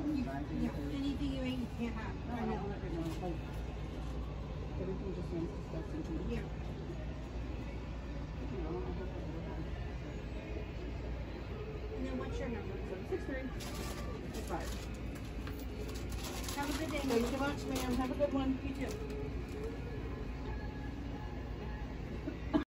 Yeah, anything you ain't, you can't have. No, I don't want it right now. Like, everything just sounds disgusting to me. Yeah. You know, I don't have that. And then what's your number? 763. 5. Have a good day. Thank you much, ma'am. Have a good one. You too.